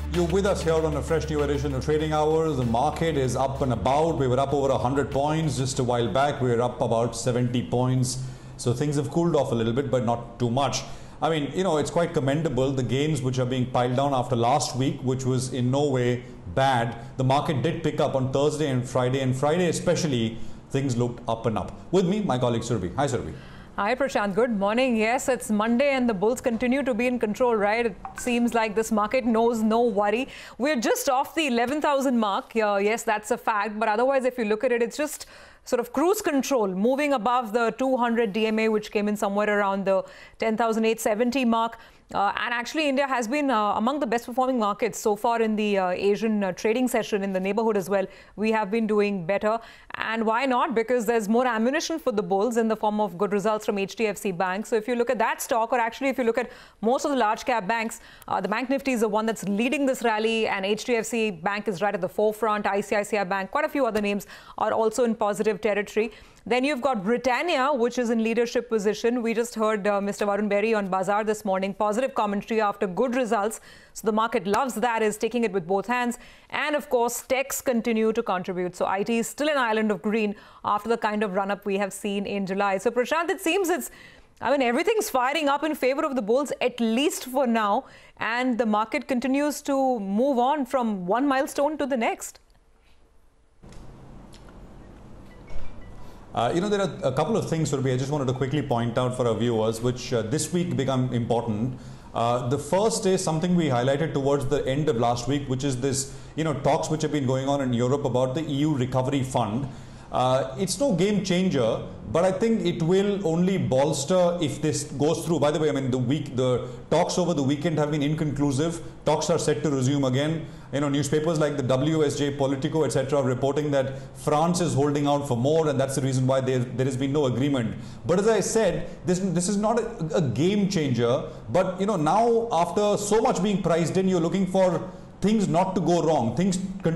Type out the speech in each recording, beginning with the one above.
You're with us here on a fresh new edition of Trading Hours. The market is up and about. We were up over 100 points just a while back. We were up about 70 points. So things have cooled off a little bit, but not too much. I mean, you know, it's quite commendable. The gains which are being piled down after last week, which was in no way bad. The market did pick up on Thursday and Friday especially, things looked up and up. With me, my colleague Surabhi. Hi, Surabhi. Hi Prashant, good morning. Yes, it's Monday and the bulls continue to be in control, right? It seems like this market knows no worry. We're just off the 11,000 mark. Yes, that's a fact. But otherwise, if you look at it, it's just sort of cruise control, moving above the 200 DMA, which came in somewhere around the 10,870 mark. And actually, India has been among the best performing markets so far in the Asian trading session in the neighborhood as well. We have been doing better. And why not? Because there's more ammunition for the bulls in the form of good results from HDFC Bank. So if you look at that stock, or actually if you look at most of the large cap banks, the Bank Nifty is the one that's leading this rally, and HDFC Bank is right at the forefront. ICICI Bank, quite a few other names are also in positive territory. Then you've got Britannia, which is in leadership position. We just heard Mr. Varun Berry on Bazaar this morning, positive commentary after good results. So the market loves that, is taking it with both hands. And of course, techs continue to contribute. So IT is still an island of green after the kind of run-up we have seen in July. So Prashant, it seems everything's firing up in favor of the bulls, at least for now. And the market continues to move on from one milestone to the next. There are a couple of things, Surabhi, I just wanted to quickly point out for our viewers, which this week become important. The first is something we highlighted towards the end of last week, which is this, talks which have been going on in Europe about the EU Recovery Fund. It's no game changer, but I think it will only bolster if this goes through. By the way, I mean, the talks over the weekend have been inconclusive. Talks are set to resume again. Newspapers like the WSJ, Politico, etc. are reporting that France is holding out for more, and that's the reason why there has been no agreement. But as I said, this is not a game changer. But now after so much being priced in, you're looking for things not to go wrong, things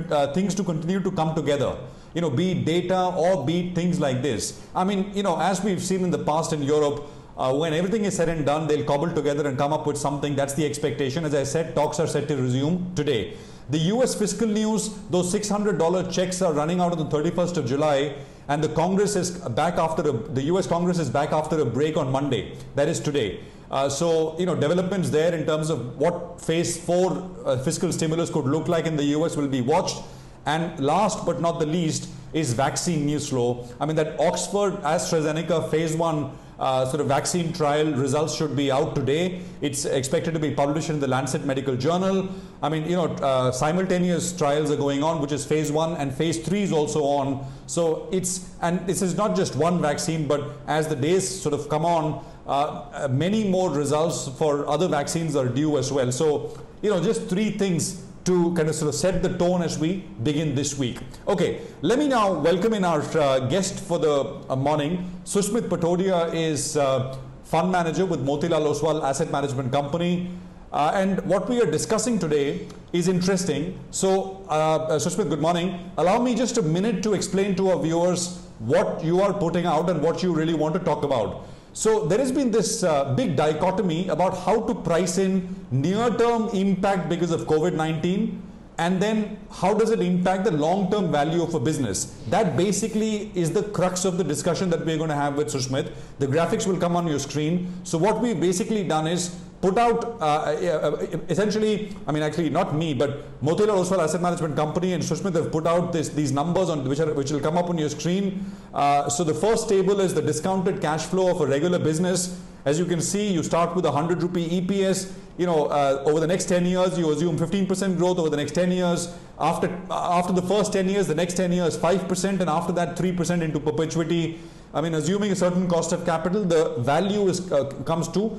to continue to come together. Be it data or be it things like this. I mean, as we've seen in the past in Europe, when everything is said and done, they'll cobble together and come up with something. That's the expectation. As I said, talks are set to resume today. The US fiscal news, those $600 checks are running out on the 31st of July, and the Congress is back the US Congress is back after a break on Monday. That is today. So, developments there in terms of what phase 4 fiscal stimulus could look like in the US will be watched. And last but not the least is vaccine news flow. I mean, that Oxford AstraZeneca phase 1 sort of vaccine trial results should be out today. It's expected to be published in the Lancet Medical Journal. I mean, simultaneous trials are going on, which is phase 1, and phase 3 is also on. So and this is not just one vaccine, but as the days sort of come on, many more results for other vaccines are due as well. So, just three things to kind of sort of set the tone as we begin this week. Okay, let me now welcome in our guest for the morning. Susmit Patodia is fund manager with Motilal Oswal Asset Management Company. And what we are discussing today is interesting. So, Susmit, good morning. Allow me just a minute to explain to our viewers what you are putting out and what you really want to talk about. So there has been this big dichotomy about how to price in near-term impact because of COVID-19, and then how does it impact the long-term value of a business. That basically is the crux of the discussion that we're going to have with Susmit. The graphics will come on your screen. So what we've basically done is put out essentially, I mean, actually not me, but Motilal Oswal Asset Management Company and Susmit have put out these numbers on which will come up on your screen. So the first table is the discounted cash flow of a regular business. As you can see, you start with 100 rupee EPS. Over the next 10 years, you assume 15% growth over the next 10 years. After the first 10 years, the next 10 years, 5%, and after that, 3% into perpetuity. I mean, assuming a certain cost of capital, the value comes to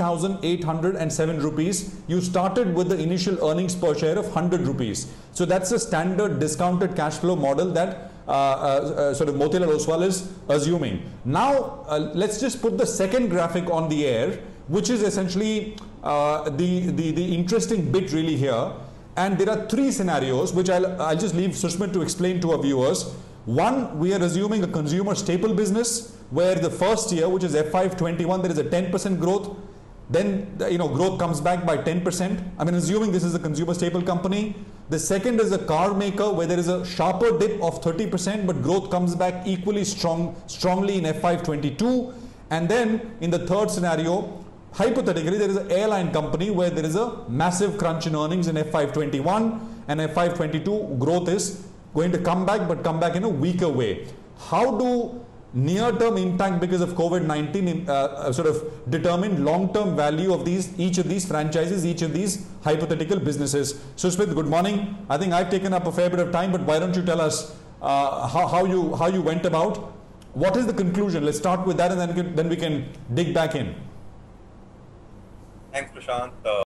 3,807 rupees. You started with the initial earnings per share of 100 rupees. So that's a standard discounted cash flow model that sort of Motilal Oswal is assuming. Now, let's just put the second graphic on the air, which is essentially the interesting bit really here. And there are three scenarios, which I'll just leave Susmit to explain to our viewers. One, we are assuming a consumer staple business where the first year, which is FY21, there is a 10% growth. then growth comes back by 10%. I mean, assuming this is a consumer staple company. The second is a car maker where there is a sharper dip of 30%, but growth comes back equally strongly in FY22. And then in the third scenario, hypothetically, there is an airline company where there is a massive crunch in earnings in FY21, and FY22 growth is going to come back, but come back in a weaker way. How do near-term impact because of COVID-19 sort of determine long-term value of each of these franchises, each of these hypothetical businesses? Susmit, good morning. I think I've taken up a fair bit of time, but why don't you tell us how you went about? What is the conclusion? Let's start with that, and then we can dig back in. Thanks, Prashant.